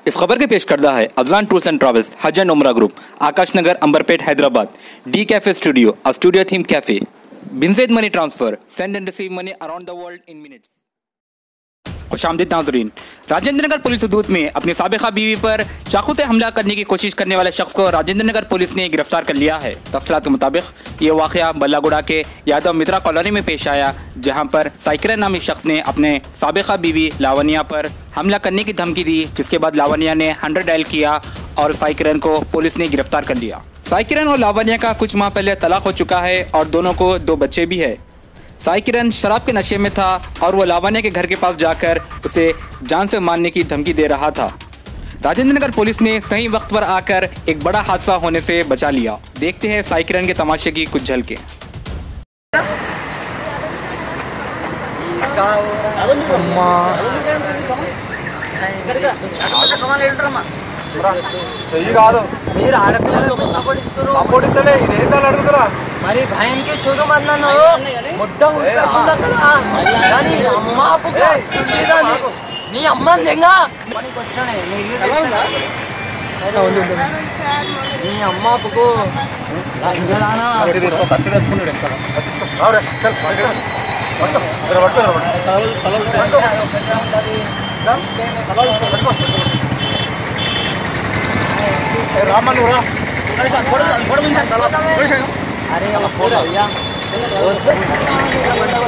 इस खबर के पेश करदा है अजलान टूर्स एंड ट्रैवल्स, हज एंड उम्रा group, Akash Nagar, Amberpet, Hyderabad. D cafe studio, a studio theme cafe. बिनजेड money transfer, send and receive money around the world in minutes. खुशामदीद नाज़रीन, राजेंद्र नगर पुलिस हदूद में अपनी साबिका बीवी पर चाकू से हमला करने की कोशिश करने वाले शख्स को राजेंद्र नगर पुलिस ने गिरफ्तार कर लिया है। तफसीलात के मुताबिक ये वाक़या बल्लागुड़ा के यादव मित्रा कॉलोनी में पेश आया, जहां पर साइकिरन नामी शख्स ने अपने साबिका बीवी लावनिया पर हमला करने की धमकी दी, जिसके बाद लावनिया ने 100 डायल किया और साइकिरन को पुलिस ने गिरफ्तार कर लिया। साइकिरन और लावनिया का कुछ माह पहले तलाक हो चुका है और दोनों को 2 बच्चे भी है। साइकिरन शराब के नशे में था और वो लावनिया के घर के पास जाकर उसे जान से मारने की धमकी दे रहा था। राजेंद्र नगर पुलिस ने सही वक्त पर आकर एक बड़ा हादसा होने से बचा लिया। देखते हैं साइकिरन के तमाशे की कुछ झलकें। చెయ్యి కాదు మీరు ఆడపిల్లలు సపోర్ట్ ఇస్తలే ఇదేంటని అడుగుతున్నా మరి భయానికి చూడమన్నాను మొత్తం కానీ అమ్మ నీ అమ్మ తెంగా పనికి వచ్చానే నీ అమ్మ పుకు కత్తి తెచ్చుకున్నాడు रामन हो रहा अरे